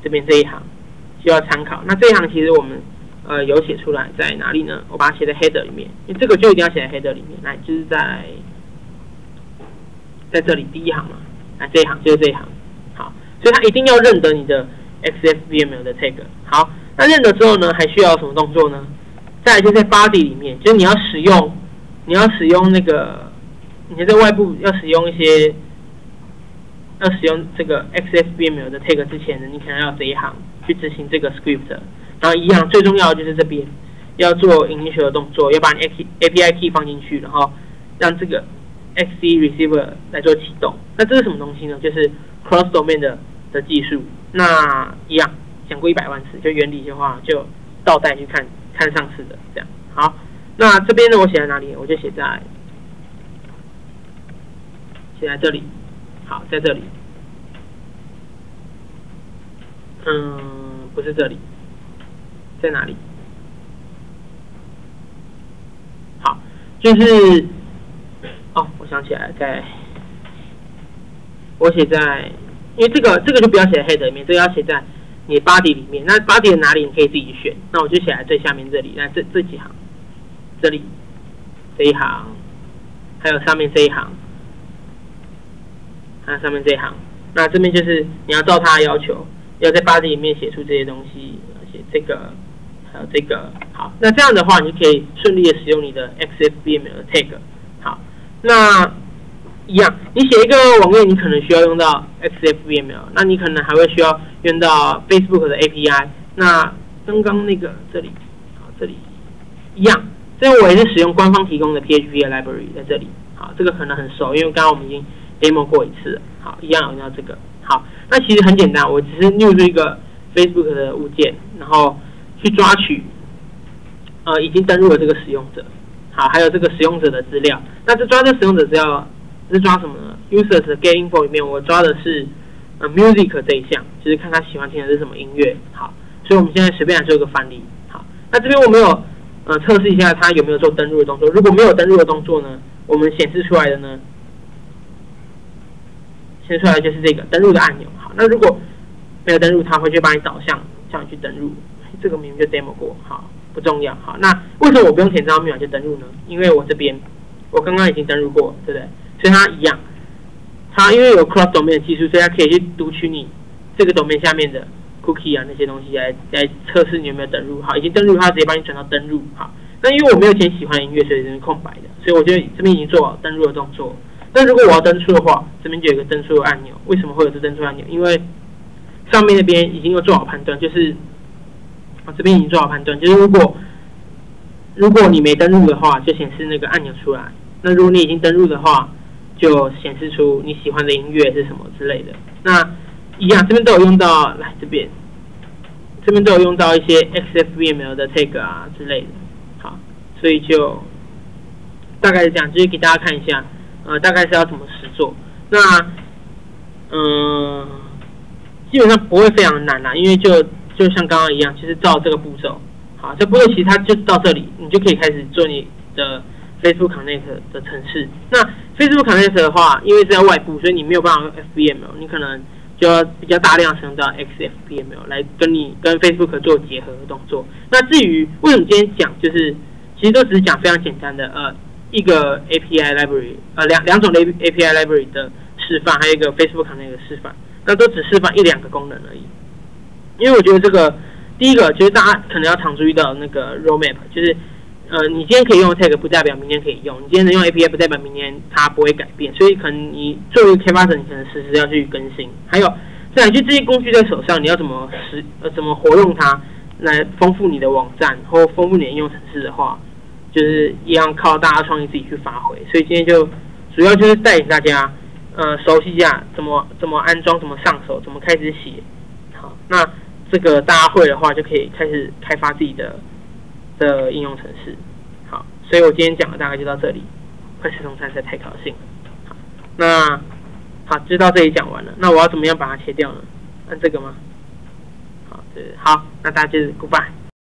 这边这一行需要参考。那这一行其实我们有写出来在哪里呢？我把它写在 header 里面，因为这个就一定要写在 header 里面。来，就是在这里第一行嘛，来这一行就是这一行。好，所以它一定要认得你的 XFVML 的 tag。好，那认得之后呢，还需要什么动作呢？再来就在 body 里面，就是你要使用那个，你在外部要使用这个 XFVML 的 tag 之前呢，你可能要这一行去执行这个 script。然后一样，最重要的就是这边要做 initial 的动作，要把你 API key 放进去，然后让这个 XC receiver 来做启动。那这是什么东西呢？就是 cross domain 的技术。那一样讲过100万次，就原理的话就倒带去看上次的这样。好，那这边呢我写在哪里？我就写在这里。好，在这里。不是这里。在哪里？好，就是我想起来，我写在，因为这个就不要写在 header 里面，这个要写在你 body 里面。那 body 的哪里你可以自己选，那我就写在最下面这里，那这几行，这里这一行，还有上面这一行，还有上面这一行。那这边就是你要照他的要求，要在 body 里面写出这些东西，写这个。还有这个。好，那这样的话你就可以顺利的使用你的 XFVML 的 tag。好，那一样，你写一个网页，你可能需要用到 XFVML， 那你可能还会需要用到 Facebook 的 API。那刚刚那个这里，好，这里一样，这个我也是使用官方提供的 PHP 的 library 在这里。好，这个可能很熟，因为刚刚我们已经 demo 过一次了。好，一样用到这个。好，那其实很简单，我只是 new 这个 Facebook 的物件，然后去抓取已经登录了这个使用者，好，还有这个使用者的资料。那这抓这使用者资料是抓什么呢 ？Users 的 Get Info 里面我抓的是Music 这一项，就是看他喜欢听的是什么音乐。好，所以我们现在随便来做一个范例。好，那这边我们有测试一下他有没有做登录的动作。如果没有登录的动作呢，我们显示出来的呢，显示出来就是这个登录的按钮。好，那如果没有登录，它会去帮你导向叫你去登录。这个明明就 demo 过，好，不重要。好，那为什么我不用填这张密码就登录呢？因为我这边我刚刚已经登录过，对不对？所以它一样，它因为有 cross domain 的技术，所以它可以去读取你这个 domain 下面的 cookie 啊那些东西来测试你有没有登录。好，已经登录，它直接帮你转到登录。好，那因为我没有填喜欢的音乐，所以这边空白的，所以我就这边已经做好登录的动作。那如果我要登出的话，这边就有一个登出的按钮。为什么会有这登出按钮？因为上面那边已经有做好判断，就是这边已经做好判断，就是如果你没登录的话，就显示那个按钮出来；那如果你已经登录的话，就显示出你喜欢的音乐是什么之类的。那一样，这边都有用到，来这边都有用到一些 XFVML 的 tag 啊之类的。好，所以就大概是这样，就是给大家看一下，大概是要怎么实做。那基本上不会非常难啦，因为就像刚刚一样，就是照这个步骤。好，这步骤其实它就到这里，你就可以开始做你的 Facebook Connect 的程式。那 Facebook Connect 的话，因为是在外部，所以你没有办法用 FVML， 你可能就要比较大量使用到 XFVML 来跟 Facebook 做结合的动作。那至于为什么今天讲，就是其实都只是讲非常简单的一个 API library， 两种的 API library 的示范，还有一个 Facebook Connect 的示范，那都只示范1-2个功能而已。因为我觉得这个第一个就是大家可能要常注意到那个 roadmap， 就是你今天可以用 tag 不代表明天可以用，你今天能用 API 不代表明天它不会改变，所以可能你作为 K8者，你可能时要去更新。还有再来就这些工具在手上，你要怎么活用它来丰富你的网站或丰富你的应用程式的话，就是一样靠大家创意自己去发挥。所以今天就主要就是带领大家熟悉一下怎么安装，怎么上手，怎么开始写。好，那这个大家会的话，就可以开始开发自己的应用程式。好，所以我今天讲的大概就到这里。快吃中餐实在太高兴了。好，那好就到这里讲完了。那我要怎么样把它切掉呢？按这个吗？好，好，那大家就是 goodbye。